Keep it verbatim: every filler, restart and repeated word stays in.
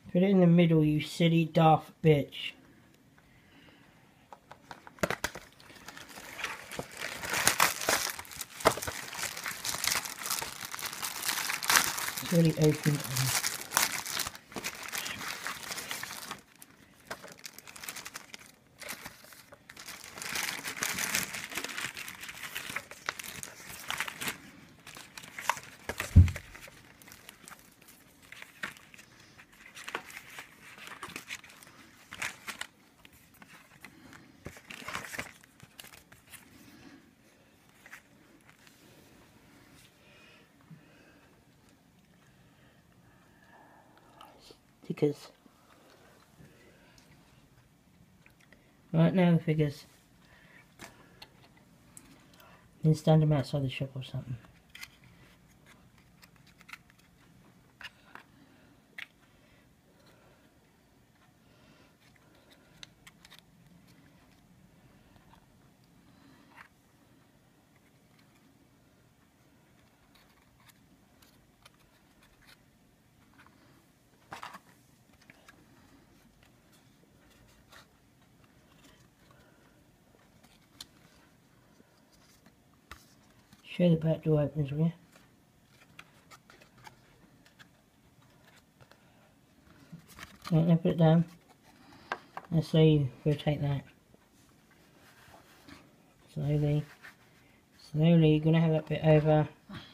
Put it in the middle, you silly daft bitch. It's really open. Stickers. Right, now the figures. Then stand them outside the shop or something. Show the back door openers, will you? Right, now put it down. Let's see, rotate that. Slowly. Slowly, you're going to have that bit over.